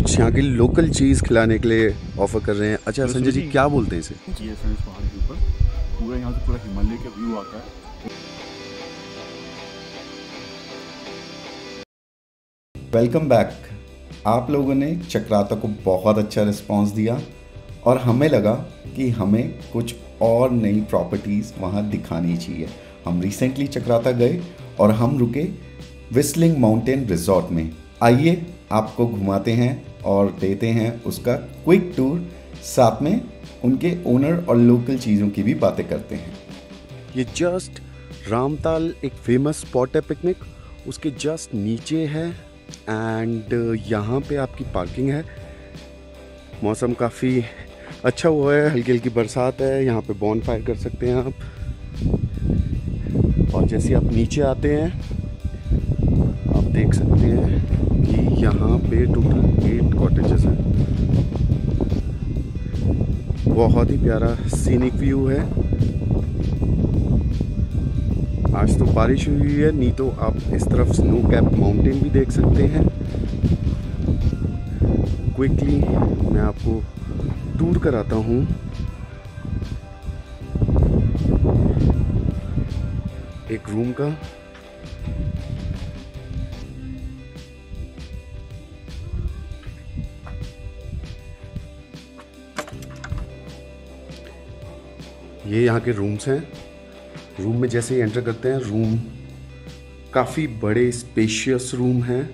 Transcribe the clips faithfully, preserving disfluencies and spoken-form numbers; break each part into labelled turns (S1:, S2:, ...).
S1: कुछ यहाँ की लोकल चीज़ खिलाने के लिए ऑफर कर रहे हैं। अच्छा संजय जी, क्या बोलते हैं इसे?
S2: जी एस एन पहाड़ के ऊपर पूरा यहाँ से पूरा हिमालय का व्यू आता है।
S3: Welcome back. आप लोगों ने चक्राता को बहुत अच्छा रिस्पांस दिया और हमें लगा कि हमें कुछ और नई प्रॉपर्टीज़ वहाँ दिखानी चाहिए। हम रिसेंटली चक्राता गए और हम रुके व्हिस्लिंग माउंटेन रिजॉर्ट में। आइए आपको घुमाते हैं और देते हैं उसका क्विक टूर, साथ में उनके ओनर और लोकल चीज़ों की भी बातें करते हैं।
S1: ये जस्ट रामताल एक फेमस स्पॉट है पिकनिक, उसके जस्ट नीचे है एंड यहाँ पे आपकी पार्किंग है। मौसम काफ़ी अच्छा हुआ है, हल्की हल्की बरसात है, यहाँ पे बॉन फायर कर सकते हैं आप। और जैसे आप नीचे आते हैं आप देख सकते हैं कि यहाँ पे टोटल एट कॉटेजेस हैं। बहुत ही प्यारा सीनिक व्यू है। आज तो बारिश हुई है, नहीं तो आप इस तरफ स्नो कैप माउंटेन भी देख सकते हैं। क्विकली मैं आपको टूर कराता हूँ। एक रूम का ये यहाँ के रूम्स हैं। रूम में जैसे ही एंटर करते हैं, रूम काफ़ी बड़े स्पेशियस रूम हैं।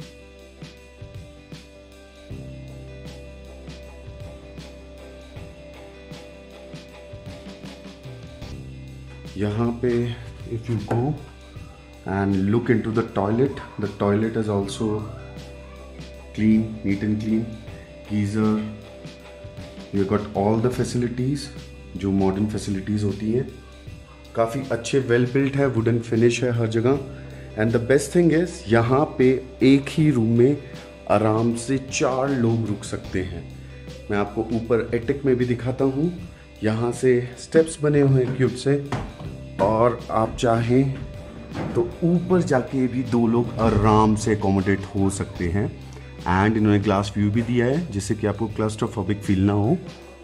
S1: यहाँ पे if you go and look into the toilet, the toilet is also clean, neat and clean, geyser, you got all the facilities जो मॉडर्न फैसिलिटीज़ होती हैं। काफ़ी अच्छे वेल बिल्ट है, वुडन फिनिश है हर जगह। And the best thing is यहाँ पे एक ही रूम में आराम से चार लोग रुक सकते हैं। मैं आपको ऊपर एटिक में भी दिखाता हूँ। यहाँ से स्टेप्स बने हुए हैं क्यूब से, और आप चाहें तो ऊपर जाके भी दो लोग आराम से अकोमोडेट हो सकते हैं। एंड इन्होंने ग्लास व्यू भी दिया है जिससे कि आपको क्लस्ट्रोफोबिक फील ना हो।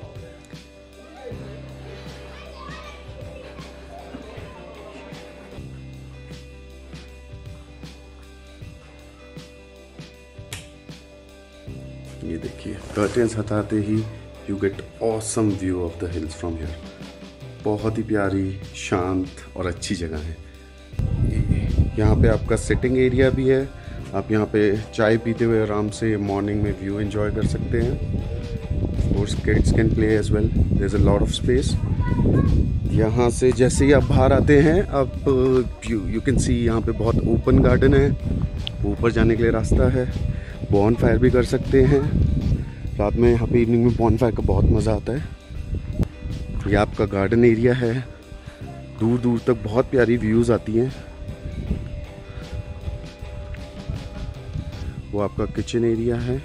S1: ये देखिए, कर्टेन्स हटाते ही you get awesome view of the hills from here. बहुत ही प्यारी, शांत और अच्छी जगह है। यहाँ पे आपका सिटिंग एरिया भी है। आप यहाँ पे चाय पीते हुए आराम से मॉर्निंग में व्यू एंजॉय कर सकते हैं। Of course kids can play as well, there is a lot of space. यहाँ से जैसे ही आप बाहर आते हैं, अब यू यू कैन सी यहाँ पे बहुत ओपन गार्डन है। ऊपर जाने के लिए रास्ता है। बॉन फायर भी कर सकते हैं रात में। यहाँ पे इवनिंग में बॉन फायर का बहुत मज़ा आता है। ये आपका गार्डन एरिया है, दूर दूर तक बहुत प्यारी व्यूज़ आती हैं। वो आपका किचन एरिया है।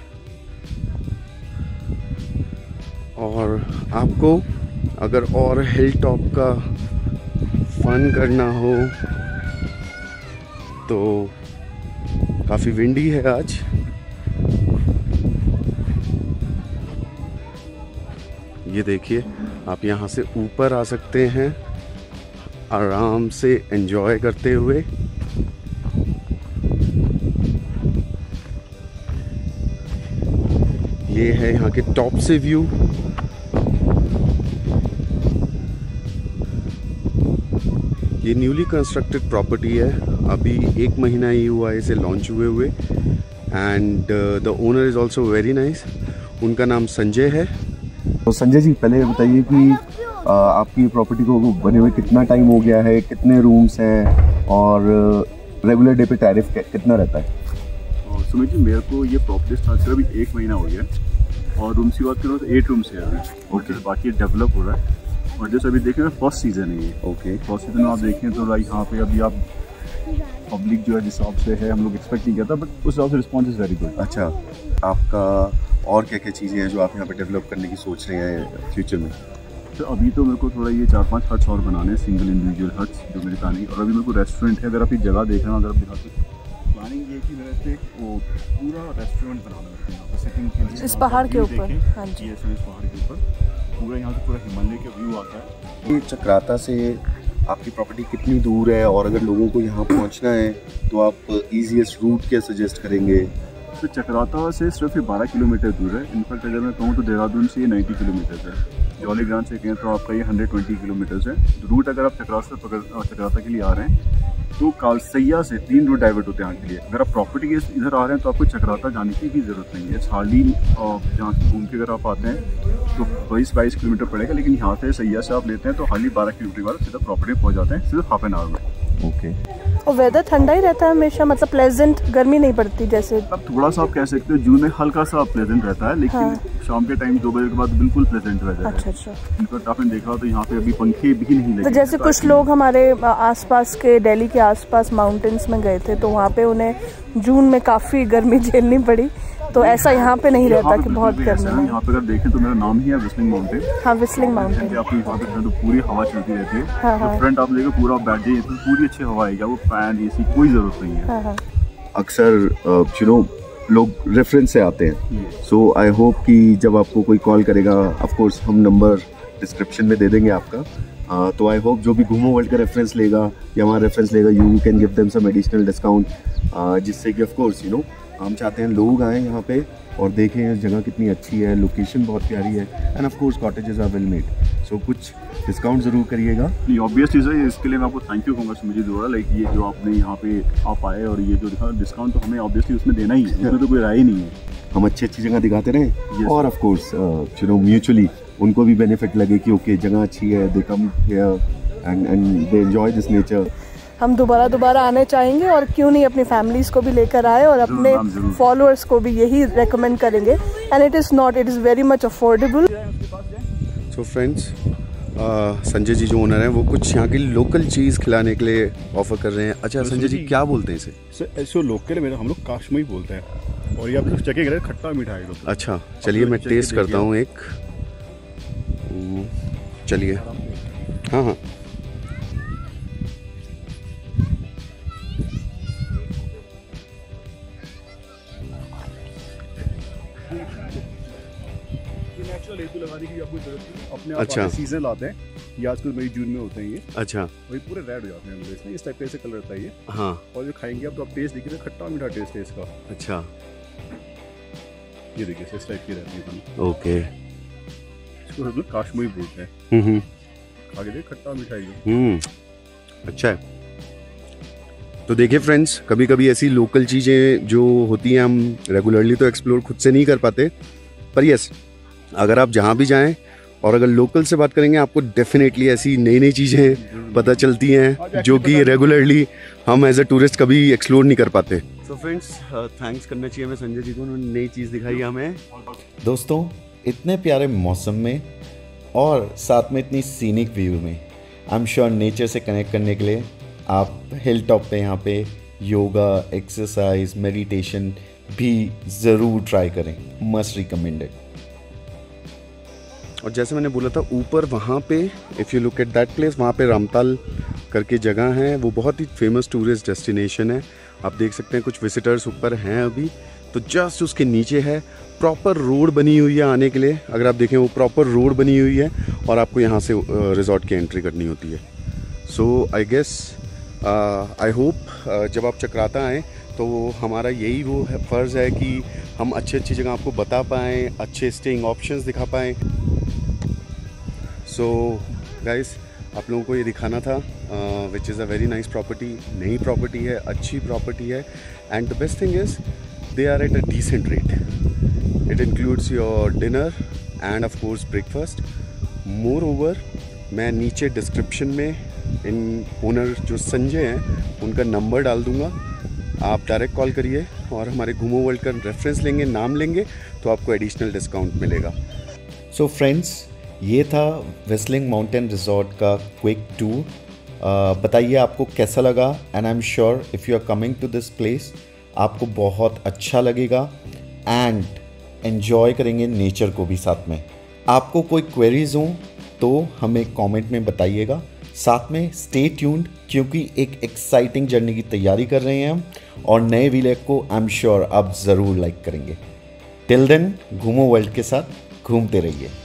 S1: और आपको अगर और हिल टॉप का फन करना हो तो काफ़ी विंडी है आज। ये देखिए, आप यहाँ से ऊपर आ सकते हैं आराम से एंजॉय करते हुए। ये है यहाँ के टॉप से व्यू। ये न्यूली कंस्ट्रक्टेड प्रॉपर्टी है, अभी एक महीना ही हुआ है इसे लॉन्च हुए हुए। And the owner is also very nice. उनका नाम संजय है।
S4: तो संजय जी, पहले बताइए कि आ, आपकी प्रॉपर्टी को बने हुए कितना टाइम हो गया है, कितने रूम्स हैं और रेगुलर डे पे टैरिफ कितना रहता है?
S2: सुमित जी, मेरे को ये प्रॉपर्टी स्टार्ट कर अभी एक महीना हो गया और रूम्स की बात करूँ तो एट रूम्स है अभी। ओके, बाकी डेवलप हो रहा है। और जैसे अभी देखें फर्स्ट सीज़न है ये। ओके, फर्स्ट सीजन में आप देखें तो लाइक यहाँ पे अभी आप पब्लिक जो है जिस हिसाब से है हम लोग एक्सपेक्ट नहीं करता, बट उस हिसाब से रिस्पॉन्स इज़ वेरी गुड।
S1: अच्छा, आपका और क्या क्या चीज़ें हैं जो आप यहाँ पे डेवलप करने की सोच रहे हैं फ्यूचर में?
S2: तो अभी तो मेरे को थोड़ा ये चार पांच हट्स और बनाने हैं, सिंगल इंडिविजुअल हट्स जो मेरी प्लानिंग। और अभी मेरे को रेस्टोरेंट है, अगर आप ये जगह देख रहे हो, अगर आप दिखाते प्लानिंग ये कि मेरे से वो पूरा रेस्टोरेंट बनाना है यहाँ पर सिटिंग के लिए,
S5: इस पहाड़ के ऊपर। हाँ जी,
S2: इस पहाड़ के ऊपर पूरा यहाँ से पूरा हिमालय का व्यू आता है।
S4: ये चक्राता से आपकी प्रॉपर्टी कितनी दूर है, और अगर लोगों को यहाँ पहुँचना है तो आप इजीएस्ट रूट क्या सजेस्ट करेंगे?
S2: तो चक्राता से सिर्फ ये बारह किलोमीटर दूर है। इनफैक्ट अगर मैं कहूँ तो देहरादून से ये नब्बे किलोमीटर है। जौलीग्रांट से कहें तो आपका ये एक सौ बीस किलोमीटर है। रूट अगर आप चक्राता से पकड़ चक्राता के लिए आ रहे हैं तो कालसैया से तीन रूट डाइवर्ट होते हैं यहाँ के लिए। अगर आप प्रॉपर्टी के इधर आ रहे हैं तो आपको चक्राता जाने की भी ज़रूरत नहीं है। हार्डली जहाँ से घूम के अगर आप आते हैं तो बाईस बाईस किलोमीटर पड़ेगा, लेकिन यहाँ से सैया से आप लेते हैं तो हार्डली बारह किलोमीटर बाद सीधा प्रॉपर्टी पहुँच जाते हैं, सिर्फ हाफ एन आवर में।
S4: ओके।
S5: और वेदर ठंडा ही रहता है हमेशा, मतलब प्लेजेंट, गर्मी नहीं पड़ती जैसे?
S2: अब थोड़ा सा आप कह सकते हो जून में हल्का सा प्लेजेंट रहता है, लेकिन
S5: हाँ।
S2: शाम के टाइम दो बजे के बाद बिल्कुल प्लेजेंट रहता है।
S5: अच्छा अच्छा।
S2: इनफैक्ट आपने देखा तो यहाँ पे अभी पंखे भी नहीं लगे।
S5: तो जैसे कुछ लोग हमारे आसपास के, दिल्ली के आसपास माउंटेन्स में गए थे तो वहाँ पे उन्हें जून में काफ़ी गर्मी झेलनी पड़ी, तो ऐसा यहाँ पे नहीं रहता कि बहुत गर्मी है।
S2: यहाँ पे अगर देखें तो मेरा नाम ही है विस्लिंग माउंटेन।
S5: हाँ, विस्लिंग माउंटेन।
S2: आप यहाँ पे तो पूरी हवा चलती रहती है।
S5: हाँ, हाँ।
S2: तो फ्रंट आप देखो पूरा बैठ जाइए तो पूरी अच्छी हवा आएगी, वो फैन एसी कोई जरूरत नहीं है।
S5: हाँ, हाँ।
S4: अक्सर यू नो लोग रेफरेंस से आते हैं, सो आई होप कि जब आपको कोई कॉल करेगा, ऑफ कोर्स हम नंबर डिस्क्रिप्शन में दे देंगे आपका, uh, तो आई होप जो भी घूमो वर्ल्ड का रेफरेंस लेगा या हमारा रेफरेंस लेगा, you can give them some additional discount, जिससे कि ऑफ कोर्स यू नो हम चाहते हैं लोग आएँ यहाँ पे और देखें जगह कितनी अच्छी है, लोकेशन बहुत प्यारी है, and of course cottages are well made, so कुछ डिस्काउंट ज़रूर करिएगा।
S2: ये ऑब्वियस चीज़ है, इसके लिए मैं आपको थैंक यू कहूँगा मुझे जोड़ा, लाइक ये जो आपने यहाँ पे आप आए और ये जो दिखा डिस्काउंट तो हमें ऑब्वियसली उसमें देना ही है, उसमें तो कोई राय ही नहीं है।
S4: हम अच्छी अच्छी जगह दिखाते रहें
S2: Yes.
S4: और of course you know mutually उनको भी बेनिफिट लगे कि ओके जगह अच्छी है, they come here and and they enjoy this nature.
S5: हम दोबारा दोबारा आने चाहेंगे, और क्यों नहीं अपनी फैमिलीज को भी लेकर आए और अपने फॉलोअर्स को भी यही रेकमेंड करेंगे। And it is not, it is very much affordable.
S1: So friends, Sanjay ji जो ओनर हैं वो कुछ यहाँ की लोकल चीज़ खिलाने के लिए ऑफर कर रहे हैं। अच्छा संजय जी, क्या बोलते हैं इसे?
S2: सर ऐसे लोकल है, हम लोग काश्मीरी बोलते हैं, और ये आप चखे गए खट्टा मीठा है।
S1: अच्छा चलिए मैं टेस्ट करता हूँ एक। चलिए, हाँ हाँ
S2: अपने
S1: अच्छा
S2: सीजन लाते हैं, ये आजकल मई जून में होते हैं ये।
S1: अच्छा,
S2: वही पूरे रेड हो जाते हैं अंदर, इसमें इस टाइप का ऐसे कलर रहता है ये।
S1: हाँ,
S2: और जो खाएंगे आप तो आप टेस्ट देखिए, खट्टा मीठा टेस्ट है इसका।
S1: अच्छा,
S2: ये देखिए इस टाइप की रहती है।
S1: ओके,
S2: इसको हम लोग काश्मीरी बोलते हैं।
S1: हम्म
S2: खा के देख, खट्टा मीठा है।
S1: हम्म अच्छा है। तो देखिए फ्रेंड्स, कभी कभी ऐसी लोकल चीज़ें जो होती हैं हम रेगुलरली तो एक्सप्लोर खुद से नहीं कर पाते, पर यस अगर आप जहाँ भी जाएं और अगर लोकल से बात करेंगे आपको डेफिनेटली ऐसी नई नई चीज़ें पता चलती हैं जो कि रेगुलरली हम एज अ टूरिस्ट कभी एक्सप्लोर नहीं कर पाते। सो फ्रेंड्स, थैंक्स करना चाहिए हमें संजय जी को, उन्होंने नई चीज़ दिखाई हमें।
S3: दोस्तों, इतने प्यारे मौसम में और साथ में इतनी सीनिक व्यू में आई एम श्योर नेचर से कनेक्ट करने के लिए आप हिल टॉप पे यहाँ पे योगा, एक्सरसाइज, मेडिटेशन भी ज़रूर ट्राई करें, मस्ट रिकमेंडेड।
S1: और जैसे मैंने बोला था ऊपर वहाँ पे if you look at that place, वहाँ पे रामताल करके जगह है, वो बहुत ही फेमस टूरिस्ट डेस्टिनेशन है। आप देख सकते हैं कुछ विजिटर्स ऊपर हैं अभी, तो जस्ट उसके नीचे है प्रॉपर रोड बनी हुई है आने के लिए। अगर आप देखें वो प्रॉपर रोड बनी हुई है और आपको यहाँ से रिजॉर्ट की एंट्री करनी होती है। सो आई गेस आई होप जब आप चक्राता आएँ तो हमारा यही वो है, फ़र्ज़ है कि हम अच्छी अच्छी जगह आपको बता पाएँ, अच्छे स्टेइंग ऑप्शंस दिखा पाएँ। सो गाइस, आप लोगों को ये दिखाना था, which is a very nice property, नई प्रॉपर्टी है, अच्छी प्रॉपर्टी है, and the best thing is they are at a decent rate. It includes your dinner and of course breakfast. Moreover मैं नीचे डिस्क्रिप्शन में इन ओनर जो संजय हैं उनका नंबर डाल दूँगा, आप डायरेक्ट कॉल करिए और हमारे घूमो वर्ल्ड का रेफरेंस लेंगे, नाम लेंगे, तो आपको एडिशनल डिस्काउंट मिलेगा।
S3: सो फ्रेंड्स, ये था विस्लिंग माउंटेन रिजॉर्ट का क्विक टूर। बताइए आपको कैसा लगा, and I am sure if you are coming to this place आपको बहुत अच्छा लगेगा एंड एन्जॉय करेंगे नेचर को भी साथ में। आपको कोई क्वेरीज हों तो हमें कमेंट में बताइएगा, साथ में स्टे ट्यून्ड, क्योंकि एक एक्साइटिंग जर्नी की तैयारी कर रहे हैं हम और नए व्लॉग को आई एम श्योर आप ज़रूर लाइक करेंगे। टिल देन घूमो वर्ल्ड के साथ घूमते रहिए।